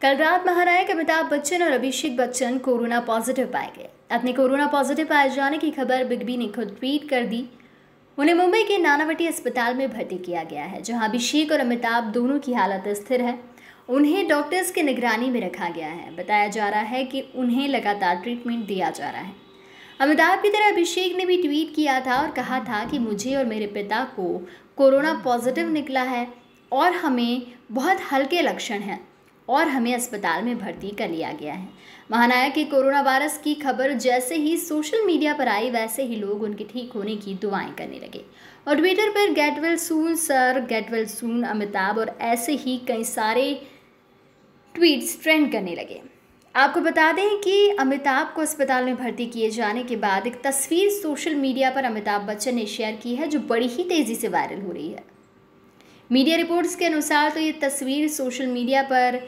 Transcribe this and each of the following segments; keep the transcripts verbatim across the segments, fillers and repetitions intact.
कल रात महानायक अमिताभ बच्चन और अभिषेक बच्चन कोरोना पॉजिटिव पाए गए। अपने कोरोना पॉजिटिव पाए जाने की खबर बिग बी ने खुद ट्वीट कर दी। उन्हें मुंबई के नानावटी अस्पताल में भर्ती किया गया है, जहां अभिषेक और अमिताभ दोनों की हालत स्थिर है। उन्हें डॉक्टर्स की निगरानी में रखा गया है। बताया जा रहा है कि उन्हें लगातार ट्रीटमेंट दिया जा रहा है। अमिताभ की तरह अभिषेक ने भी ट्वीट किया था और कहा था कि मुझे और मेरे पिता को कोरोना पॉजिटिव निकला है और हमें बहुत हल्के लक्षण हैं और हमें अस्पताल में भर्ती कर लिया गया है। महानायक के कोरोना वायरस की खबर जैसे ही सोशल मीडिया पर आई, वैसे ही लोग उनके ठीक होने की दुआएं करने लगे और ट्विटर पर get well soon sir, get well soon Amitabh और ऐसे ही कई सारे ट्वीट्स ट्रेंड करने लगे। आपको बता दें कि अमिताभ को अस्पताल में भर्ती किए जाने के बाद एक तस्वीर सोशल मीडिया पर अमिताभ बच्चन ने शेयर की है, जो बड़ी ही तेज़ी से वायरल हो रही है। मीडिया रिपोर्ट्स के अनुसार तो ये तस्वीर सोशल मीडिया पर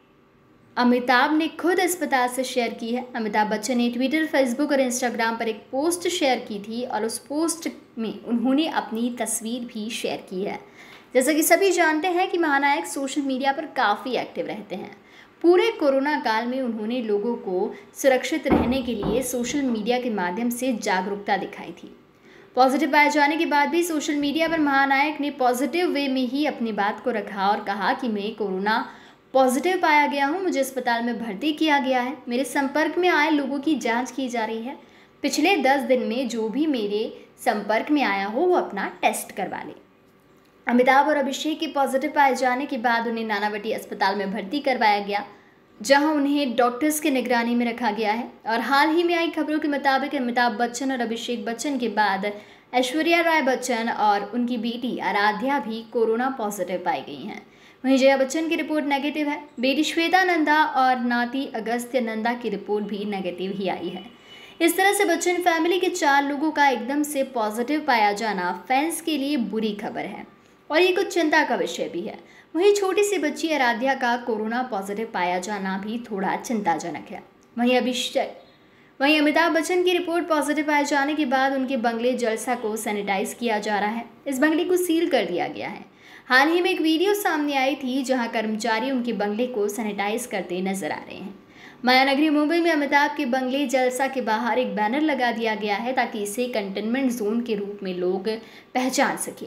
अमिताभ ने खुद अस्पताल से शेयर की है। अमिताभ बच्चन ने ट्विटर, फेसबुक और इंस्टाग्राम पर एक पोस्ट शेयर की थी और उस पोस्ट में उन्होंने अपनी तस्वीर भी शेयर की है। जैसा कि सभी जानते हैं कि महानायक सोशल मीडिया पर काफ़ी एक्टिव रहते हैं। पूरे कोरोना काल में उन्होंने लोगों को सुरक्षित रहने के लिए सोशल मीडिया के माध्यम से जागरूकता दिखाई थी। पॉजिटिव पाए जाने के बाद भी सोशल मीडिया पर महानायक ने पॉजिटिव वे में ही अपनी बात को रखा और कहा कि मैं कोरोना पॉजिटिव पाया गया हूं, मुझे अस्पताल में भर्ती किया गया है, मेरे संपर्क में आए लोगों की जांच की जा रही है। पिछले दस दिन में जो भी मेरे संपर्क में आया हो वो अपना टेस्ट करवा ले। अमिताभ और अभिषेक के पॉजिटिव पाए जाने के बाद उन्हें नानावटी अस्पताल में भर्ती करवाया गया, जहां उन्हें डॉक्टर्स की निगरानी में रखा गया है। और हाल ही में आई खबरों के मुताबिक अमिताभ बच्चन और अभिषेक बच्चन के बाद ऐश्वर्या राय बच्चन और उनकी बेटी आराध्या भी कोरोना पॉजिटिव पाई गई हैं। वहीं जया बच्चन की रिपोर्ट नेगेटिव है। बेटी श्वेता नंदा और नाती अगस्त्य नंदा की रिपोर्ट भी नेगेटिव ही आई है। इस तरह से बच्चन फैमिली के चार लोगों का एकदम से पॉजिटिव पाया जाना फैंस के लिए बुरी खबर है और ये कुछ चिंता का विषय भी है। वहीं छोटी सी बच्ची आराध्या का कोरोना पॉजिटिव पाया जाना भी थोड़ा चिंताजनक है। वहीं अभिषेक वहीं अमिताभ बच्चन की रिपोर्ट पॉजिटिव पाए जाने के बाद उनके बंगले जलसा को सैनिटाइज किया जा रहा है। इस बंगले को सील कर दिया गया है। हाल ही में एक वीडियो सामने आई थी जहां कर्मचारी उनके बंगले को सैनिटाइज करते नजर आ रहे हैं। मायानगरी मुंबई में अमिताभ के बंगले जलसा के बाहर एक बैनर लगा दिया गया है ताकि इसे कंटेनमेंट जोन के रूप में लोग पहचान सके।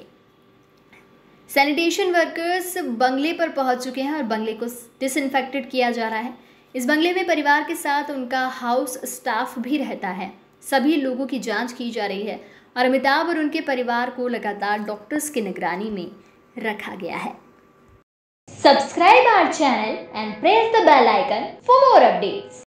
सैनिटेशन वर्कर्स बंगले पर पहुंच चुके हैं और बंगले को डिसइंफेक्टेड किया जा रहा है। इस बंगले में परिवार के साथ उनका हाउस स्टाफ भी रहता है। सभी लोगों की जांच की जा रही है और अमिताभ और उनके परिवार को लगातार डॉक्टर्स की निगरानी में रखा गया है। Subscribe our channel and press the bell icon for more updates.